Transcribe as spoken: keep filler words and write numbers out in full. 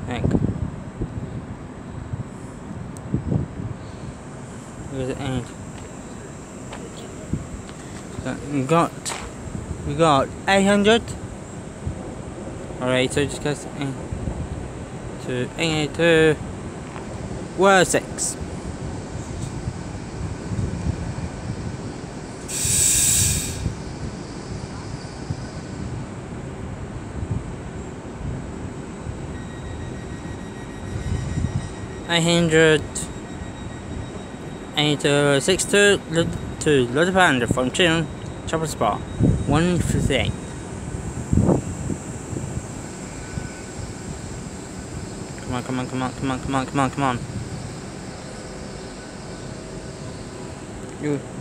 Heck. Where's it end? We got we got eight hundred. Alright, so just goes in to eight eighty-two. Word six. Eight hundred eight uh six two to London Paddington from Cheltenham Spa one fifty-eight. Come on, come on, come on, come on, come on, come on, come on. You